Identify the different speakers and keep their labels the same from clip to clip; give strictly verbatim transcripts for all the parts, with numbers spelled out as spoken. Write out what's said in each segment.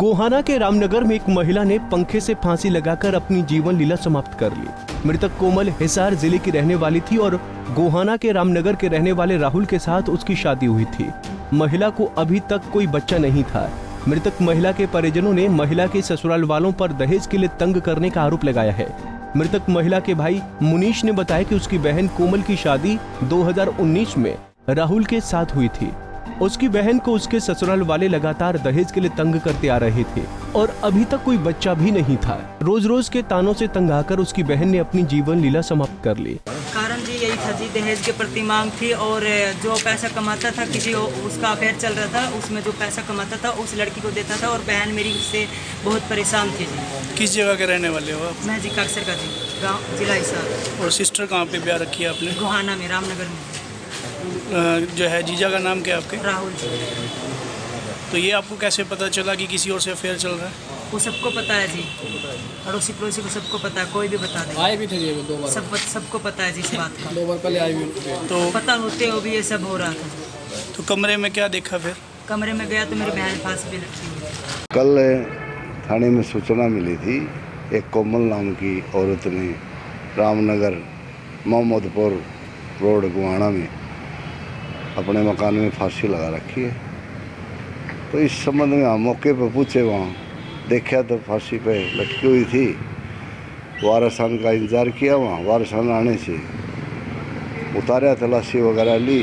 Speaker 1: गोहाना के रामनगर में एक महिला ने पंखे से फांसी लगाकर अपनी जीवन लीला समाप्त कर ली। मृतक कोमल हिसार जिले की रहने वाली थी और गोहाना के रामनगर के रहने वाले राहुल के साथ उसकी शादी हुई थी। महिला को अभी तक कोई बच्चा नहीं था। मृतक महिला के परिजनों ने महिला के ससुराल वालों पर दहेज के लिए तंग करने का आरोप लगाया है। मृतक महिला के भाई मुनीश ने बताया कि उसकी बहन कोमल की शादी दो हज़ार उन्नीस में राहुल के साथ हुई थी। उसकी बहन को उसके ससुराल वाले लगातार दहेज के लिए तंग करते आ रहे थे और अभी तक कोई बच्चा भी नहीं था। रोज रोज के तानों से तंग आकर उसकी बहन ने अपनी जीवन लीला समाप्त कर ली।
Speaker 2: कारण जी यही था जी, दहेज के प्रति मांग थी और जो पैसा कमाता था किसी उसका अफेयर चल रहा था, उसमें जो पैसा कमाता था उस लड़की को देता था और बहन मेरी उससे बहुत परेशान थी जी।
Speaker 3: किस जगह के रहने वाले हो आप?
Speaker 2: मैं जी काकसर का जी, गाँव जिला हिसार।
Speaker 3: और सिस्टर कहाँ पे ब्याह रखी है आपने?
Speaker 2: गोहाना में, रामनगर में।
Speaker 3: जो है जीजा का नाम क्या आपके?
Speaker 2: राहुल जी।
Speaker 3: तो ये आपको कैसे पता चला कि किसी और से अफेयर चल रहा है?
Speaker 2: वो सबको पता है जी, अड़ोसी पड़ोसी को सबको पता है, कोई भी बता दे।
Speaker 4: आए भी थे ये दो बार,
Speaker 2: सब सबको पता है जी इस बात का।
Speaker 4: दो बार पहले आए भी।
Speaker 3: तो
Speaker 2: पता होते हुए भी ये सब हो रहा था।
Speaker 3: तो कमरे में क्या देखा फिर?
Speaker 2: कमरे में गया तो मेरी बहन फांसी पे लटकी हुई।
Speaker 5: कल थाने में सूचना मिली थी, एक कोमल नाम की औरत ने रामनगर मोहम्मदपुर रोड गोहाना में अपने मकान में फांसी लगा रखी है। तो इस संबंध में हम मौके पर पूछे, वहाँ देखा तो फांसी पे लटकी हुई थी। वारसान का इंतज़ार किया, वहाँ वारसान आने से उतारा, तलाशी वगैरह ली।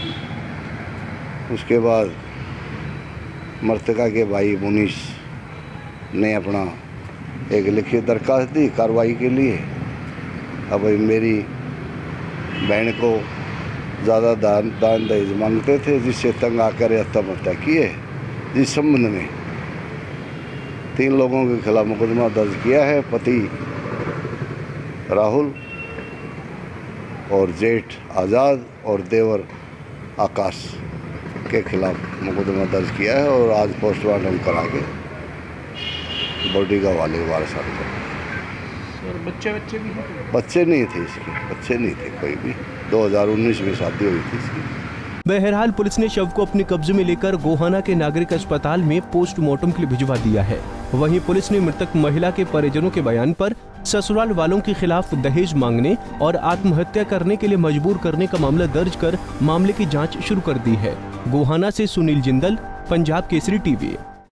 Speaker 5: उसके बाद मृतका के भाई मुनीश ने अपना एक लिखित दरखास्त दी कार्रवाई के लिए। अब मेरी बहन को ज़्यादा दान दान दहेज मांगते थे, जिससे तंग आकर आत्महत्या किए। जिस संबंध में तीन लोगों के खिलाफ मुकदमा दर्ज किया है। पति राहुल और जेठ आज़ाद और देवर आकाश के खिलाफ मुकदमा दर्ज किया है और आज पोस्टमार्टम करा के बॉडी का वाले वारसात को।
Speaker 3: बच्चे बच्चे भी हैं?
Speaker 5: बच्चे नहीं थे इसके, बच्चे नहीं थे कोई भी। दो हज़ार उन्नीस में शादी हुई थी इसकी।
Speaker 1: बहरहाल पुलिस ने शव को अपने कब्जे में लेकर गोहाना के नागरिक अस्पताल में पोस्टमार्टम के लिए भिजवा दिया है। वहीं पुलिस ने मृतक महिला के परिजनों के बयान पर ससुराल वालों के खिलाफ दहेज मांगने और आत्महत्या करने के लिए मजबूर करने का मामला दर्ज कर मामले की जाँच शुरू कर दी है। गोहाना से सुनील जिंदल, पंजाब केसरी टीवी।